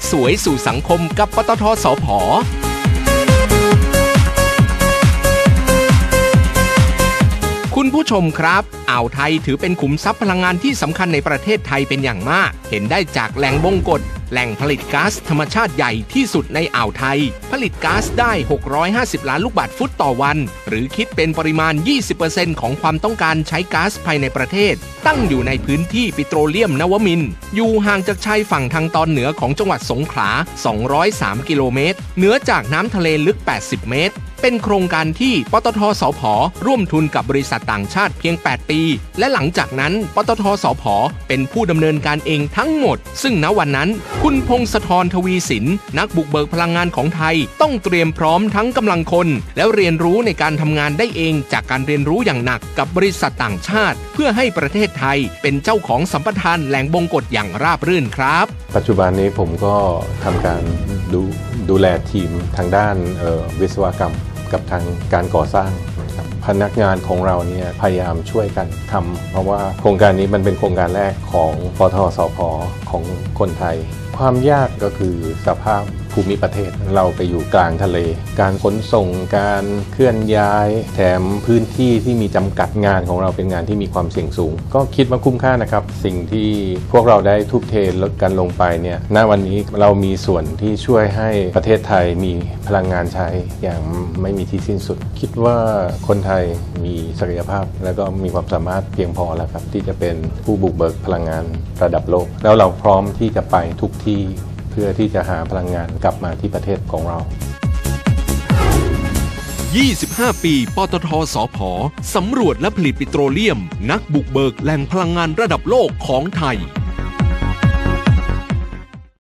สวยสู่สังคมกับปตท.สผ.คุณผู้ชมครับอ่าวไทยถือเป็นขุมทรัพย์พลังงานที่สำคัญในประเทศไทยเป็นอย่างมากเห็นได้จากแหล่งบงกฎแหล่งผลิตก๊าซธรรมชาติใหญ่ที่สุดในอ่าวไทยผลิตก๊าซได้650ล้านลูกบาศก์ฟุตต่อวันหรือคิดเป็นปริมาณ 20% ของความต้องการใช้ก๊าซภายในประเทศตั้งอยู่ในพื้นที่ปิโตรเลียมนวมินทร์อยู่ห่างจากชายฝั่งทางตอนเหนือของจังหวัดสงขลา203กิโลเมตรเหนือจากน้ำทะเลลึก80เมตรเป็นโครงการที่ปตท.สผ.ร่วมทุนกับบริษัทต่างชาติเพียง8ปีและหลังจากนั้นปตท.สผ.เป็นผู้ดำเนินการเองทั้งหมดซึ่งณวันนั้นคุณพงศธร ทวีสินนักบุกเบิกพลังงานของไทยต้องเตรียมพร้อมทั้งกำลังคนแล้วเรียนรู้ในการทำงานได้เองจากการเรียนรู้อย่างหนักกับบริษัทต่างชาติเพื่อให้ประเทศไทยเป็นเจ้าของสัมปทานแหล่งบงกฎอย่างราบรื่นครับปัจจุบันนี้ผมก็ทำการดูแลทีมทางด้านวิศวกรรมกับทางการก่อสร้างพนักงานของเราเนี่ยพยายามช่วยกันทำเพราะว่าโครงการนี้มันเป็นโครงการแรกของปตท.สผ.ของคนไทยความยากก็คือสภาพภูมิประเทศเราไปอยู่กลางทะเลการขนส่งการเคลื่อนย้ายแถมพื้นที่ที่มีจำกัดงานของเราเป็นงานที่มีความเสี่ยงสูงก็คิดว่าคุ้มค่านะครับสิ่งที่พวกเราได้ทุ่มเทลดกันลงไปเนี่ยณวันนี้เรามีส่วนที่ช่วยให้ประเทศไทยมีพลังงานใช้อย่างไม่มีที่สิ้นสุดคิดว่าคนไทยมีศักยภาพและก็มีความสามารถเพียงพอแล้วครับที่จะเป็นผู้บุกเบิกพลังงานระดับโลกแล้วเราพร้อมที่จะไปทุกที่เพื่อที่จะหาพลังงานกลับมาที่ประเทศของเรา 25 ปีปตท.สผ.สำรวจและผลิตปิโตรเลียมนักบุกเบิกแหล่งพลังงานระดับโลกของไทย